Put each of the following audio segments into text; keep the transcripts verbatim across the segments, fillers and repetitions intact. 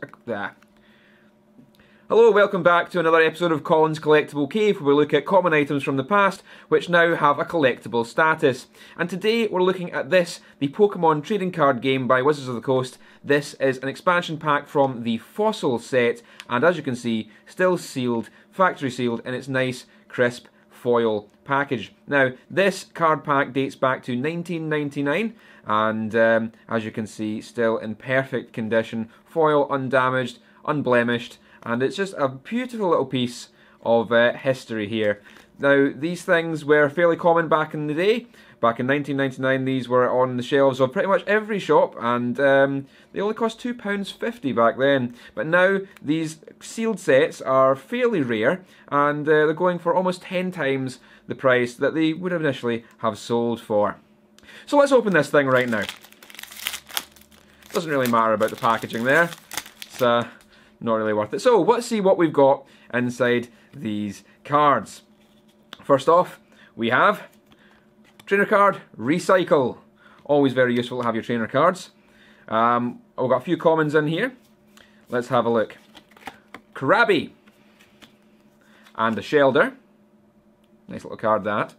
there. Hello, welcome back to another episode of Colin's Collectible Cave, where we look at common items from the past which now have a collectible status. And today we're looking at this, the Pokemon trading card game by Wizards of the Coast. This is an expansion pack from the Fossil set, and as you can see, still sealed, factory sealed, in its nice, crisp foil package. Now, this card pack dates back to nineteen ninety-nine, and um, as you can see, still in perfect condition, foil undamaged, unblemished, and it's just a beautiful little piece of uh, history here. Now, these things were fairly common back in the day. Back in nineteen ninety-nine, these were on the shelves of pretty much every shop, and um, they only cost two pounds fifty back then. But now, these sealed sets are fairly rare, and uh, they're going for almost ten times the price that they would initially have sold for. So let's open this thing right now. Doesn't really matter about the packaging there. It's uh, not really worth it. So, let's see what we've got inside these cards. First off, we have trainer card recycle. Always very useful to have your trainer cards. Um, we've got a few commons in here. Let's have a look. Krabby and a Shelder. Nice little card that.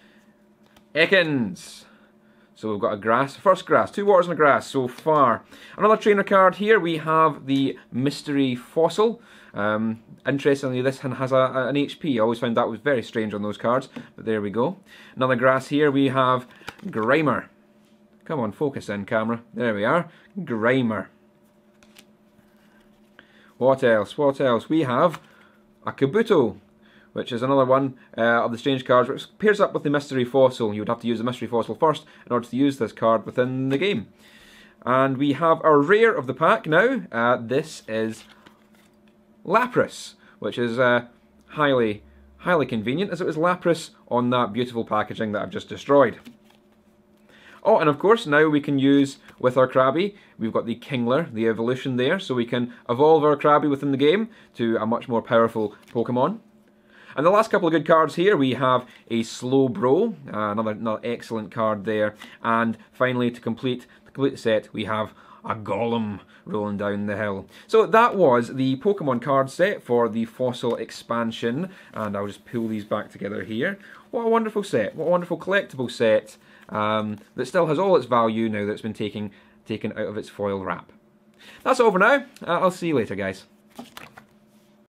Ekans. So we've got a grass, first grass, two waters and a grass so far. Another trainer card here, we have the Mystery Fossil. Um, interestingly, this one has a, a, an H P. I always found that was very strange on those cards, but there we go. Another grass here, we have Grimer. Come on, focus in, camera. There we are, Grimer. What else, what else? We have a Kabuto, which is another one uh, of the strange cards which pairs up with the Mystery Fossil. You would have to use the Mystery Fossil first in order to use this card within the game. And we have our rare of the pack now. Uh, this is Lapras, which is uh, highly, highly convenient, as it was Lapras on that beautiful packaging that I've just destroyed. Oh, and of course, now we can use, with our Krabby, we've got the Kingler, the evolution there, so we can evolve our Krabby within the game to a much more powerful Pokemon. And the last couple of good cards here, we have a Slowbro, uh, another, another excellent card there. And finally, to complete the complete set, we have a Golem rolling down the hill. So that was the Pokemon card set for the Fossil expansion. And I'll just pull these back together here. What a wonderful set, what a wonderful collectible set um, that still has all its value now that it's been taken, taken out of its foil wrap. That's all for now. Uh, I'll see you later, guys.